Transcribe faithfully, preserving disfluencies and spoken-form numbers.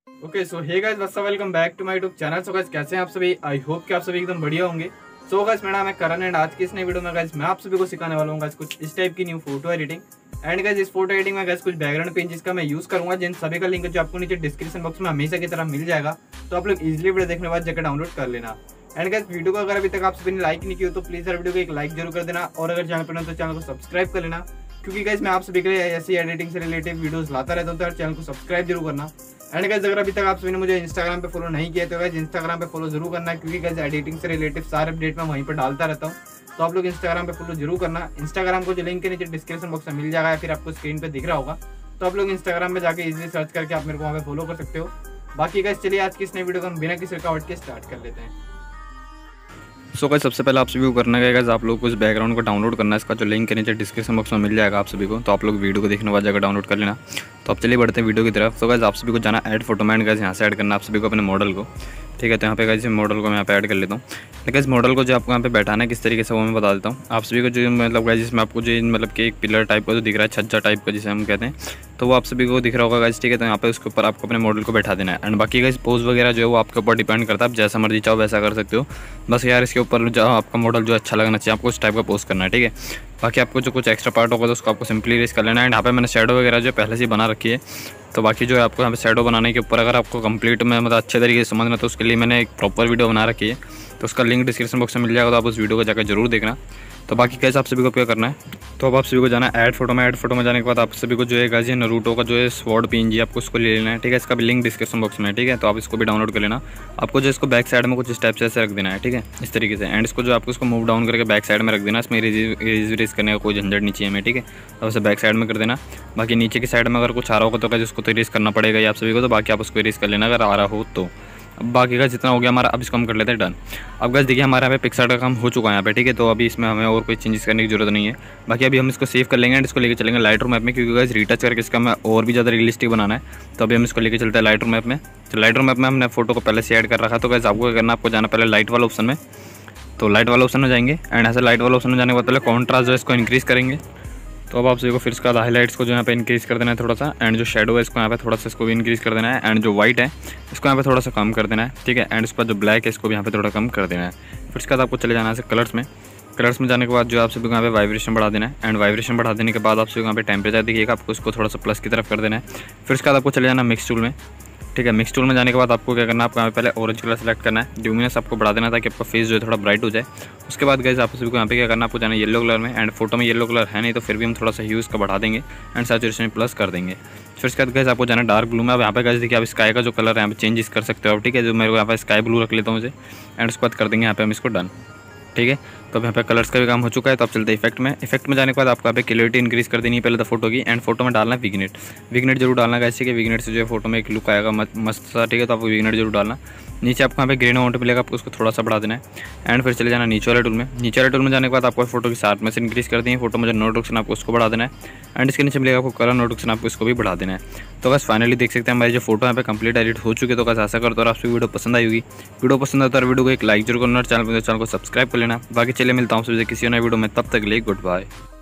Okay so hey guys what's up, welcome back to my YouTube channel. So guys कैसे हैं आप सभी? I hope कि आप सभी एकदम बढ़िया होंगे। सो गाइस मेरा नाम है करण एंड आज की इस नई वीडियो में गाइस मैं आप सभी को सिखाने वाला हूँ गाइस कुछ इस टाइप की new photo editing. And guys इस फोटो एडिटिंग में गाइस कुछ बैकग्राउंड पेज जिसका मैं यूज करूंगा, जिन सभी का लिंक जो आपको नीचे डिस्क्रिप्शन बॉक्स में हमेशा की तरह मिल जाएगा। तो आप लोग इजिली वीडियो देखने के बाद जाकर डाउनलोड कर लेना। एंड गाइस वीडियो को अगर अभी तक आप सभी ने लाइक नहीं किया तो प्लीज यार वीडियो को एक लाइक जरूर कर देना, और अगर चैनल पर ना तो चैनल को सब्सक्राइब कर लेना, क्योंकि गाइस मैं आप सभी के लिए ऐसी एडिटिंग से रिलेटेड वीडियोस लाता रहता हूँ। तो यार चैनल को सब्सक्राइब जरूर करना। एंड गाइस अगर अभी तक आप सभी ने मुझे इंस्टाग्राम पे फॉलो नहीं किया तो गाइस इंस्टाग्राम पे फॉलो जरूर करना है, क्योंकि गाइस एडिटिंग से रिलेटेड सारे अपडेट मैं वहीं पर डालता रहता हूँ। तो आप लोग इंस्टाग्राम पे फॉलो जरूर करना। इंस्टाग्राम को जो लिंक के नीचे डिस्क्रिप्शन बॉक्स में मिल जाएगा या फिर आपको स्क्रीन पे दिख रहा होगा, तो आप लोग इंस्टाग्राम पे जाके इजीली सर्च करके आप मेरे को वहाँ पे फॉलो कर सकते हो। बाकी गाइस चलिए आज की इस नई वीडियो को हम बिना किसी रुकावट के स्टार्ट कर लेते हैं। सो गाइस सबसे पहले आप सभी को करना है गाइस आप लोग को इस बैकग्राउंड को डाउनलोड करना है। इसका जो लिंक है नीचे डिस्क्रिप्शन बॉक्स में मिल जाएगा आप सभी को, तो आप लोग वीडियो को देखने के बाद जाकर डाउनलोड कर लेना। तो अब चलिए बढ़ते हैं वीडियो की तरफ। तो गाइस आप सभी को जाना ऐड फोटो में, गाइस यहाँ से ऐड करना आप सभी को अपने मॉडल को, ठीक है। तो यहाँ पे गाइस मॉडल को मैं यहाँ पे ऐड कर लेता हूँ। लेकिन इस मॉडल को जो आपको यहाँ पे बैठाना है किस तरीके से वो मैं बता देता हूँ आप सभी को। जो मतलब गाइस जिसमें आपको जो मतलब कि एक पिलर टाइप का जो दिख रहा है, छज्जा टाइप का जिसे हम कहते हैं, तो वो आप सभी को दिख रहा होगा गाइस, ठीक है। तो यहाँ पे उसके ऊपर आपको अपने मॉडल को बैठा देना है। एंड बाकी गाइस पोज वगैरह जो है वो आपके ऊपर डिपेंड करता है, आप जैसा मर्जी चाहो वैसा कर सकते हो। बस यार इसके ऊपर जो आपका मॉडल जो अच्छा लगना चाहिए आपको उस टाइप का पोज करना है, ठीक है। बाकी आपको जो कुछ एक्स्ट्रा पार्ट होगा तो उसको आपको सिंपली रेस कर लेना है। एंड यहाँ पे मैंने शेडो वगैरह जो पहले से बना रखी है, तो बाकी जो है आपको यहाँ पे शेडो बनाने के ऊपर अगर आपको कंप्लीट में मतलब अच्छे तरीके से समझना तो उसके लिए मैंने एक प्रॉपर वीडियो बना रखी है, तो उसका लिंक डिस्क्रिप्शन बॉक्स में मिल जाएगा, तो आप उस वीडियो को जाकर जरूर देखना। तो बाकी कैसे आप सभी को क्या करना है, तो अब आप सभी को जाना है ऐड फोटो में। ऐड फोटो में जाने के बाद आप सभी को जो है गाइस ये नारुतो का जो है स्वॉर्ड पीएनजी आपको उसको ले लेना है, ठीक है। इसका भी लिंक डिस्क्रिप्शन बॉक्स में है, ठीक है। तो आप इसको भी डाउनलोड कर लेना। आपको जो इसको बैक साइड में कुछ इस टाइप से ऐसे रख देना है, ठीक है, इस तरीके से। एंड इसको जो आपको इसको मूव डाउन करके बैक साइड में रख देना। इसमें इरेज इरेज करने का कोई झंझट नहीं चाहिए हमें, ठीक है। अब इसे बैक साइड में कर देना। बाकी नीचे की साइड में अगर कुछ आ रहा होगा तो गाइस उसको तो इरेज करना पड़ेगा ही आप सभी को, तो बाकी आप उसको इरेज कर लेना अगर आ रहा हो तो। अब बाकी का जितना हो गया हमारा, अब इसको हम कर लेते हैं डन। अब गाइस देखिए हमारे यहाँ पे पिक्सार्ट का काम हो चुका है यहाँ पे, ठीक है। तो अभी इसमें हमें और कोई चेंजेस करने की जरूरत नहीं है। बाकी अभी हम इसको सेव कर लेंगे एंड इसको लेके चलेंगे लाइटरूम ऐप में, क्योंकि गाइस रीटच करके इसका हमें और भी ज़्यादा रियलिस्टिक बनाना है। तो अभी हम इसको लेके चलते हैं लाइटरूम ऐप में। तो लाइटरूम ऐप में हमने फोटो को पहले से ऐड कर रखा। तो गाइस आपको क्या करना, आपको जाना पहले लाइट वाला ऑप्शन में। तो लाइट वाला ऑप्शन में जाएंगे एंड ऐसे लाइट वाला ऑप्शन में जाने के बाद पहले कॉन्ट्रास्ट जो है इसको इंक्रीज़ करेंगे। तो अब आप सभी को फिर इसका हाईलाइट्स को जो यहाँ पे इंक्रीज़ कर देना है थोड़ा सा। एंड जो शेडो है इसको यहाँ पे थोड़ा सा इसको भी इंक्रीज़ कर देना है। एंड जो वाइट है इसको यहाँ पे थोड़ा सा कम कर देना है, ठीक है। एंड इसके बाद जो ब्लैक है इसको भी यहाँ पे थोड़ा कम कर देना है। फिर इसके बाद आपको चले जाना है कलर्स में। कलर्स में जाने के बाद जो आप सभी को यहाँ पे वाइब्रेशन बढ़ा देना है। एंड वाइब्रेशन बढ़ा देने के बाद आप सभी को यहाँ पे टेम्परेचर दिखिएगा, आपको उसको थोड़ा सा प्लस की तरफ कर देना है। फिर इसके बाद आपको चले जाना मिक्स टूल में, ठीक है। मिक्स टूल में जाने के बाद आपको क्या करना है, आपको यहाँ पे पहले ऑरेंज कलर सेलेक्ट करना है। ल्यूमिनस आपको बढ़ा देना ताकि आपका फेस जो है थोड़ा ब्राइट हो जाए। उसके बाद गाइस आप सभी को यहाँ पे क्या करना है, आपको जाना है येलो कलर में। एंड फोटो में येलो कलर है नहीं तो फिर भी हम थोड़ा सा ह्यूज का बढ़ा देंगे एंड सैचुरेशन प्लस कर देंगे। फिर इसके बाद गाइस आपको जाना है डार्क ब्लू में। अब यहाँ पे गाइस देखिए आप स्काई का जो कलर है यहाँ पे चेंजेस कर सकते हो, ठीक है। जो मेरे को यहाँ पे स्काई ब्लू रख लेता हूँ मुझे। एंड उसके बाद कर देंगे यहाँ पे हम इसको डन, ठीक है। तो अब यहाँ पे कलर्स का भी काम हो चुका है। तो आप चलते हैं इफेक्ट में। इफेक्ट में जाने के बाद आपको यहाँ पे क्लियरिटी इंक्रीज कर देनी है पहले तो फोटो की। एंड फोटो में डालना है विग्नेट। विग्नेट जरूर डालना है, ऐसे कि विग्नेट से जो है फोटो में एक लुक आएगा मस्त सा, ठीक है। तो आपको विग्नेट जरूर डालना। नीचे आपको यहाँ पे ग्रेन अमाउंट मिलेगा, आपको उसको थोड़ा सा बढ़ा देना है। एंड फिर चले जाना नीचे वाले टूल में। नीचे वाले टूल में जाने के बाद आपको फोटो की शार्पनेस इंक्रीज कर देंगे। फोटो में जो नोटिफिकेशन आपको उसको बढ़ा देना है। एंड इसके नीचे मिलेगा आपको कलर नोटिफिकेशन, आपको इसको भी बढ़ा देना है। तो बस फाइनली देख सकते हैं हमारी जो फोटो यहाँ पे कंप्लीट एडिट हो चुकी है। तो बस ऐसा करते हो और आपको वीडियो पसंद आई होगी। वीडियो पसंद आता है वीडियो को एक लाइक जरूर करना और चैनल पर चैनल को सब्सक्राइब कर लेना। बाकी चलिए मिलता हूँ किसी नए वीडियो में, तब तक के लिए गुड बाय।